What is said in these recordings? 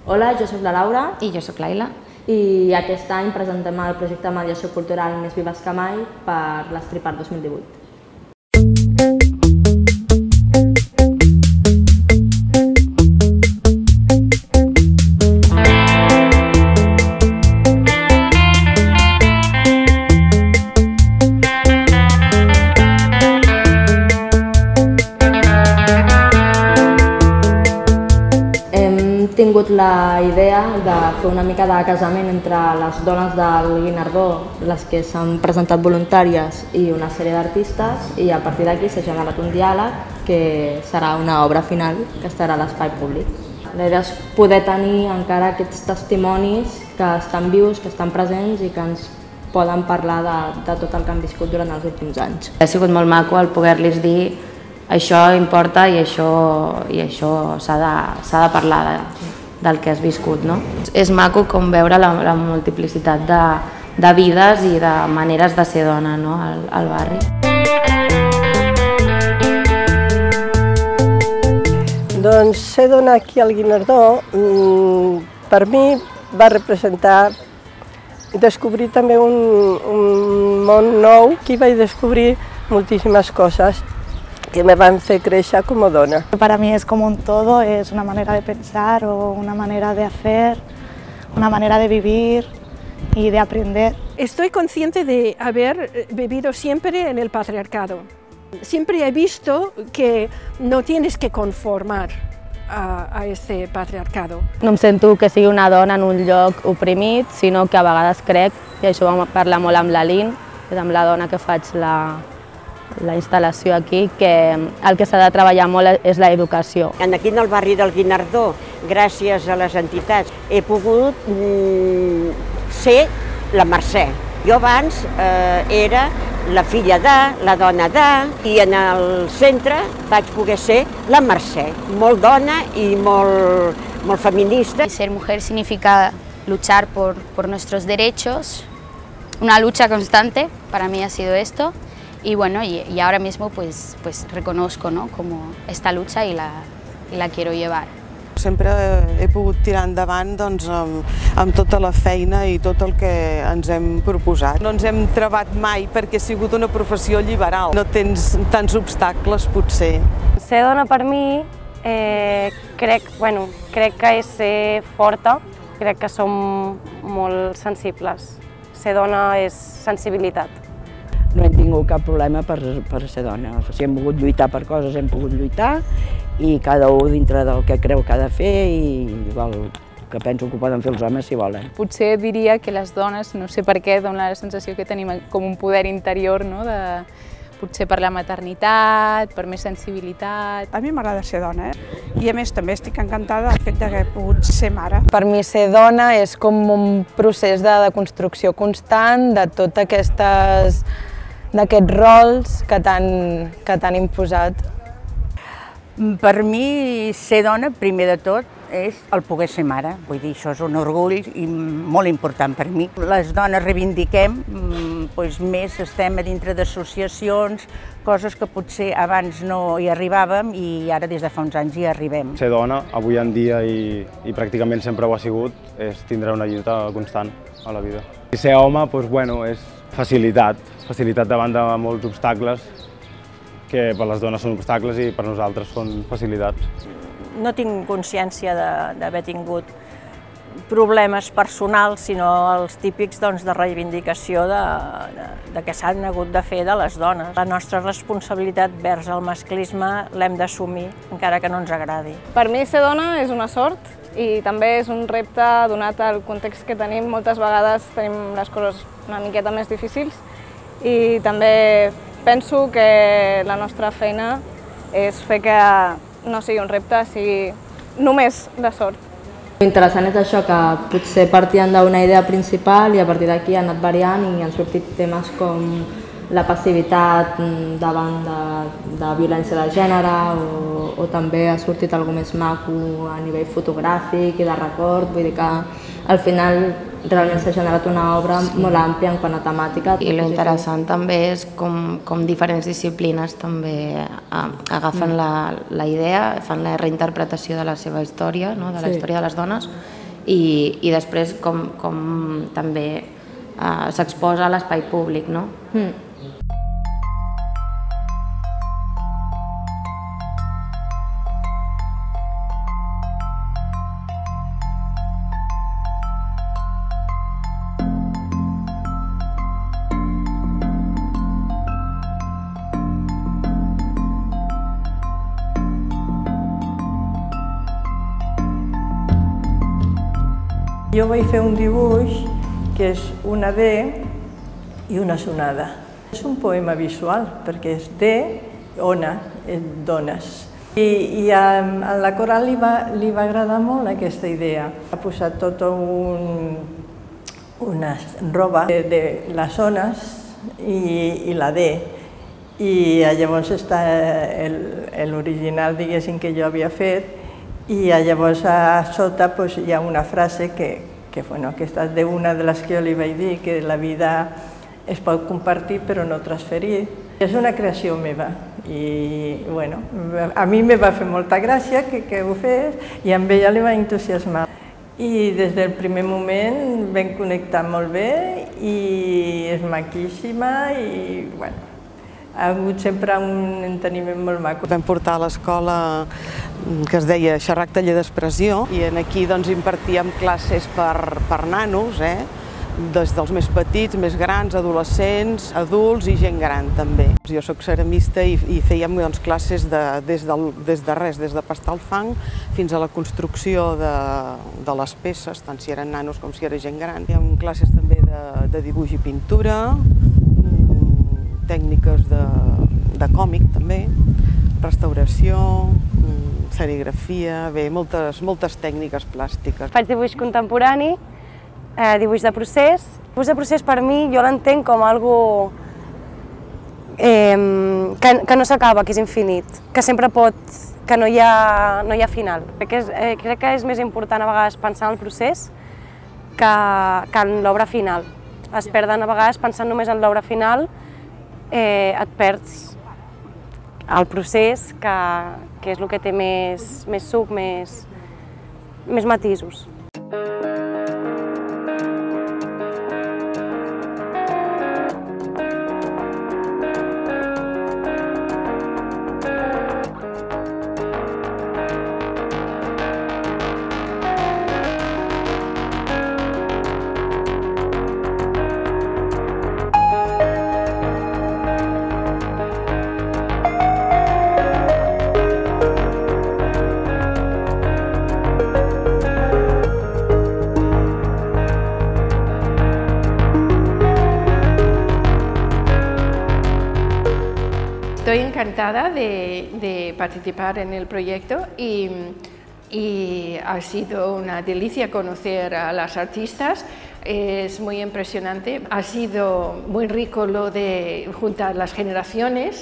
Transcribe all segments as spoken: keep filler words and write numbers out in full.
Hola, jo sóc la Laura. I jo sóc l'Aila. I aquest any presentem el projecte de mediació cultural Més vives que mai per l'Stripart dos mil divuit. Hem tingut la idea de fer una mica de casament entre les dones del Guinardó, les que s'han presentat voluntàries, i una sèrie d'artistes, i a partir d'aquí s'ha generat un diàleg que serà una obra final que estarà a l'espai públic. La idea és poder tenir encara aquests testimonis que estan vius, que estan presents i que ens poden parlar de, de tot el que han viscut durant els últims anys. Ha sigut molt maco el poder-los dir això importa i això, i això s'ha de, s'ha de parlar de, del que has viscut, no? És maco com veure la, la multiplicitat de, de vides i de maneres de ser dona, no? al, al barri. Doncs ser dona aquí al Guinardó, per mi va representar descobrir també un, un món nou. Aquí vaig descobrir moltíssimes coses que me van hacer crecer como dona. Para mí es como un todo, es una manera de pensar o una manera de hacer, una manera de vivir y de aprender. Estoy consciente de haber vivido siempre en el patriarcado. Siempre he visto que no tienes que conformar a, a este patriarcado. No em sento que sigui una dona en un lloc oprimit, sinó que a vegades crec, i això vam parlar molt amb la Lin, que és amb la dona que faig la, la instal·lació aquí, que el que s'ha de treballar molt és l'educació. Aquí en el barri del Guinardó, gràcies a les entitats, he pogut mm, ser la Mercè. Jo abans eh, era la filla de, la dona de, i en el centre vaig poder ser la Mercè, molt dona i molt, molt feminista. Ser mujer significa luchar por, por nuestros derechos, una lucha constante, para mí ha sido esto. Y bueno, y, y ahora mismo pues, pues reconozco, ¿no? como esta lucha y la, y la quiero llevar. Sempre he pogut tirar endavant doncs, amb, amb tota la feina i tot el que ens hem proposat. No ens hem trebat mai perquè ha sigut una professió liberal. No tens tants obstacles, potser. Ser dona per mi eh, crec, bueno, crec que és ser forta, crec que som molt sensibles. Ser dona és sensibilitat. No hem tingut cap problema per, per ser dona. Si hem volgut lluitar per coses, hem pogut lluitar, i cada un dintre del que creu que ha de fer i igual que penso que ho poden fer els homes si volen. Potser diria que les dones, no sé per què, dona la sensació que tenim com un poder interior, no? de, potser per la maternitat, per més sensibilitat. A mi m'agrada ser dona, eh? I a més també estic encantada del fet d'haver pogut ser mare. Per mi ser dona és com un procés de, de construcció constant de totes aquestes d'aquests rols que t'han que t'han imposat. Per mi, ser dona, primer de tot, és el poder ser mare. Vull dir, això és un orgull i molt important per mi. Les dones reivindiquem, doncs més estem a dintre d'associacions, coses que potser abans no hi arribàvem i ara des de fa uns anys hi arribem. Ser dona, avui en dia i, i pràcticament sempre ho ha sigut, és tindre una lluita constant a la vida. I ser home, doncs, bueno, és facilitat, facilitat davant de molts obstacles, que per les dones són obstacles i per nosaltres són facilitats. No tinc consciència d'haver tingut problemes personals, sinó els típics doncs, de reivindicació de, de, de que s'han hagut de fer de les dones. La nostra responsabilitat vers el masclisme l'hem d'assumir, encara que no ens agradi. Per mi ser dona és una sort i també és un repte donat el context que tenim. Moltes vegades tenim les coses una miqueta més difícils i també penso que la nostra feina és fer que no sigui un repte, sigui només de sort. L'interessant és això, que potser partien d'una idea principal i a partir d'aquí ha anat variant i han sortit temes com la passivitat davant de, de violència de gènere o, o també ha sortit alguna més maco a nivell fotogràfic i de record, vull dir que al final realment s'ha generat una obra molt àmplia en quant a temàtica. I l'interessant també és com, com diferents disciplines també agafen la, la idea, fan la reinterpretació de la seva història, no? de la Sí. història de les dones, i, i després com, com també eh, s'exposa a l'espai públic, no? Mm. Jo vaig fer un dibuix que és una D i una sonada. És un poema visual perquè és D, ona, dones. I, i a, a la Coral li va, li va agradar molt aquesta idea. Ha posat tota un, una roba de, de les ones i, i la D. I llavors està l'original, diguéssim, que jo havia fet, i llavors a sota pues, hi ha una frase que, que bueno, aquesta és una de les que jo li vaig dir, que la vida es pot compartir però no transferir. És una creació meva i bueno, a mi me va fer molta gràcia que, que ho fes i amb ella li va entusiasmar. I des del primer moment vam connectar molt bé i és maquíssima i bueno, ha hagut sempre un enteniment molt maco. Vam portar a l'escola que es deia Xerrac Taller d'Expressió i aquí doncs, impartíem classes per, per nanos, eh? Des dels més petits, més grans, adolescents, adults i gent gran també. Jo soc ceramista i, i fèiem doncs, classes de, des, del, des de res, des de pastar el fang fins a la construcció de, de les peces, tant si eren nanos com si era gent gran. Fèiem classes també de, de dibuix i pintura, tècniques de, de còmic també, restauració, serigrafia, bé, moltes, moltes tècniques plàstiques. Faig dibuix contemporani, eh, dibuix de procés. Dibuix de procés per mi jo l'entenc com algo eh, que, que no s'acaba, que és infinit, que sempre pot, que no hi ha, no hi ha final. Crec que, és, eh, crec que és més important a vegades pensar en el procés que, que en l'obra final. Es perden a vegades pensant només en l'obra final, eh, et perds el procés, que, que és el que té més, més suc, més, més matisos. Estoy encantada de, de participar en el proyecto y, y ha sido una delicia conocer a las artistas, es muy impresionante, ha sido muy rico lo de juntar las generaciones.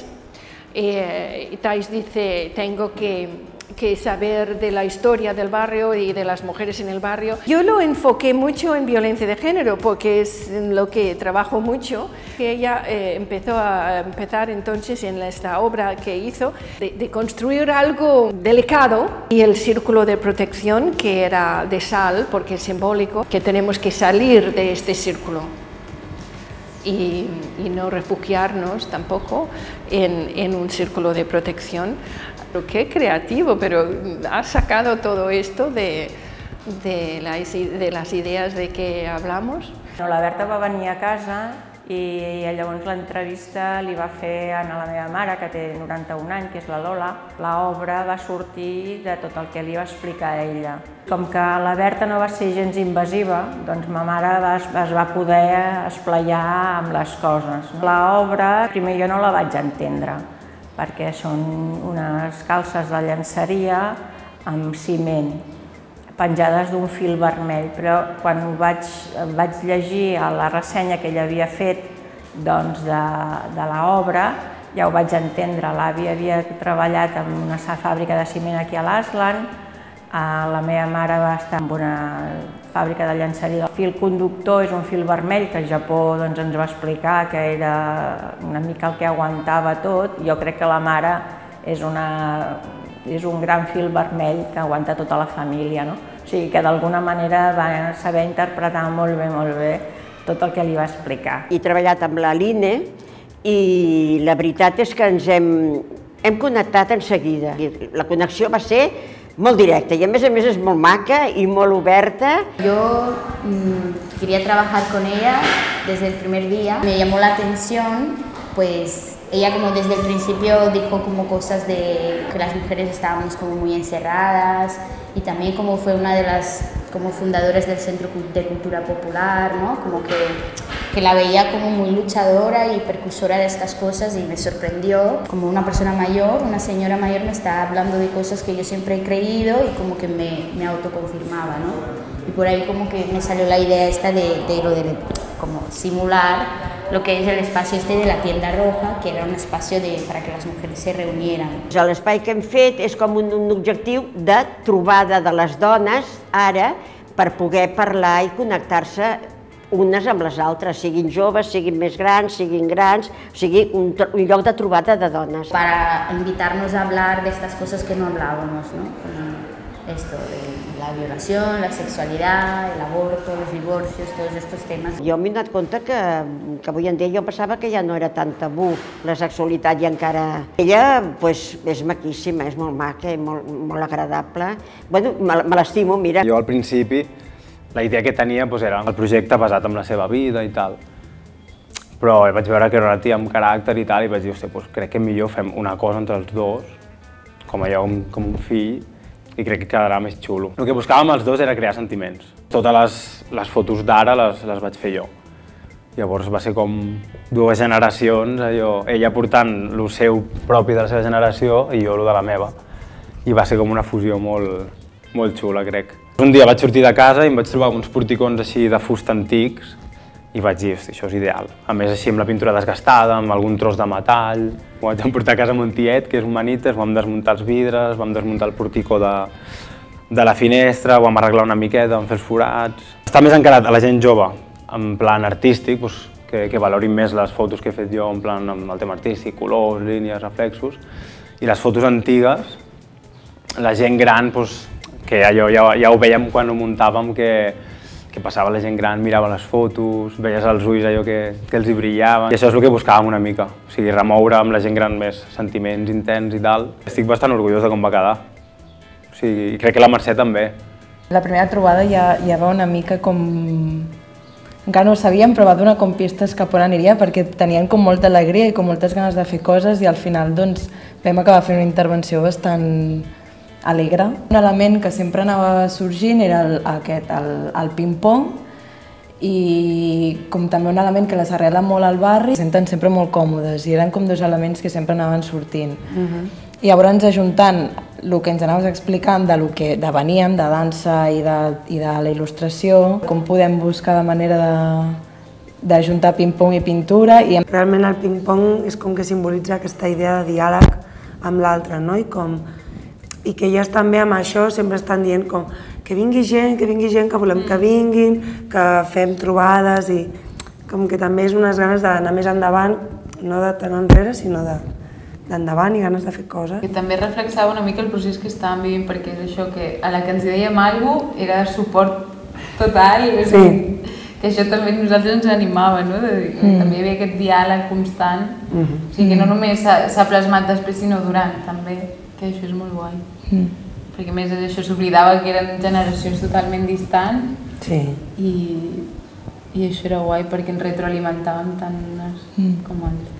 Eh, Thais dice, tengo que, que saber de la historia del barrio y de las mujeres en el barrio. Yo lo enfoqué mucho en violencia de género porque es en lo que trabajo mucho. Ella eh, empezó a empezar entonces en esta obra que hizo de, de construir algo delicado y el círculo de protección que era de sal porque es simbólico, que tenemos que salir de este círculo. Y, y no refugiarnos tampoco en, en un círculo de protección. Qué creativo, pero has sacado todo esto de, de, las, de las ideas de que hablamos. La Berta va venir a casa i llavors l'entrevista li va fer a la meva mare, que té noranta-un anys, que és la Lola. L'obra va sortir de tot el que li va explicar a ella. Com que la Berta no va ser gens invasiva, doncs ma mare va, es va poder esplaiar amb les coses. L'obra, primer jo no la vaig entendre, perquè són unes calces de llenceria amb ciment, penjades d'un fil vermell, però quan ho vaig, vaig llegir a la ressenya que ella havia fet doncs, de, de l'obra, ja ho vaig entendre. L'àvia havia treballat en una fàbrica de ciment aquí a l'Aslan, la meva mare va estar en una fàbrica de llenceria. El fil conductor és un fil vermell que al Japó doncs, ens va explicar que era una mica el que aguantava tot. Jo crec que la mare és, una, és un gran fil vermell que aguanta tota la família. No? O sigui que d'alguna manera va saber interpretar molt bé, molt bé tot el que li va explicar. He treballat amb la Line i la veritat és que ens hem, hem connectat en seguida. La connexió va ser molt directa y a més a més es molt maca y molt oberta. Yo mmm, quería trabajar con ella desde el primer día. Me llamó la atención, pues ella como desde el principio dijo como cosas de que las mujeres estábamos como muy encerradas y también como fue una de las como fundadoras del Centro de Cultura Popular, ¿no? Como que, que la veía como muy luchadora y precursora de estas cosas y me sorprendió. Como una persona mayor, una señora mayor me está hablando de cosas que yo siempre he creído y como que me, me autoconfirmaba, ¿no? Y por ahí como que me salió la idea esta de, de lo de como simular lo que és l'espai este de la tienda roja, que era un espai de, para que les mujeres se reunieran. L'espai que hem fet és com un, un objectiu de trobada de les dones ara per poder parlar i connectar-se unes amb les altres, siguin joves, siguin més grans, siguin grans, o sigui, un, un lloc de trobada de dones. Para invitarnos a hablar de estas cosas que no hablábamos, ¿no? Como esto de la violación, la sexualidad, el aborto, los divorcios, todos estos temas. Jo m'he donat compte que, que avui en dia jo pensava que ja no era tan tabú la sexualitat i encara... Ella pues, és maquíssima, és molt maca i molt, molt agradable. Bueno, me, me l'estimo, mira. Jo al principi la idea que tenia pues, era el projecte basat en la seva vida i tal. Però vaig veure que era una tia amb caràcter i tal i vaig dir, hòstia, pues, crec que millor fem una cosa entre els dos, com allò, com un fill, i crec que quedarà més xulo. El que buscàvem els dos era crear sentiments. Totes les, les fotos d'ara les, les vaig fer jo. Llavors va ser com dues generacions, allò, ella portant el seu propi de la seva generació i jo el de la meva. I va ser com una fusió molt, molt xula, crec. Un dia vaig sortir de casa i em vaig trobar uns porticons així de fusta antics i vaig dir, hosti, això és ideal. A més, així amb la pintura desgastada, amb algun tros de metall. Ho vaig emportar a casa amb un tiet, que és un manites, vam desmuntar els vidres, vam desmuntar el porticó de, de la finestra, ho vam arreglar una miqueta, vam fer els forats. Està més encarat a la gent jove, en plan artístic, doncs, que, que valorin més les fotos que he fet jo, en plan amb el tema artístic, colors, línies, reflexos. I les fotos antigues, la gent gran, doncs, que allò ja, ja ho veiem quan ho muntàvem, que que passava la gent gran, mirava les fotos, veies els ulls allò que, que els hi brillaven. I això és el que buscàvem una mica, o sigui, remoure amb la gent gran més sentiments intens i tal. Estic bastant orgullós de com va quedar, o sigui, i crec que la Mercè també. La primera trobada ja, ja va una mica com... Encara no ho sabíem, però va donar com pistes cap on aniria perquè tenien com molta alegria i com moltes ganes de fer coses i al final doncs, vam acabar fent una intervenció bastant alegre. Un element que sempre anava sorgint era el, aquest, el, el ping-pong i com també un element que les arrela molt al barri, se senten sempre molt còmodes i eren com dos elements que sempre anaven sortint. Uh-huh. I llavors, ajuntant el que ens anaves explicant de lo que de veníem, de dansa i de, i de la il·lustració, com podem buscar la manera de d'ajuntar ping-pong i pintura. I... Realment el ping-pong és com que simbolitza aquesta idea de diàleg amb l'altre, no? I com i que elles també amb això sempre estan dient com que vingui gent, que vingui gent, que volem que vinguin, que fem trobades i com que també és unes ganes d'anar més endavant, no de tant enrere, sinó d'endavant i ganes de fer coses. Que també reflexava una mica el procés que estàvem vivint, perquè és això que a la que ens dèiem alguna cosa era suport total, sí. Que això també a nosaltres ens animava, no? De, mm. També hi havia aquest diàleg constant, mm-hmm. O sigui que no només s'ha plasmat després, sinó durant, també. Que això és molt guai, mm. Perquè a més això s'oblidava que eren generacions totalment distants sí. i, i això era guai perquè ens retroalimentàvem tant unes mm. com altres.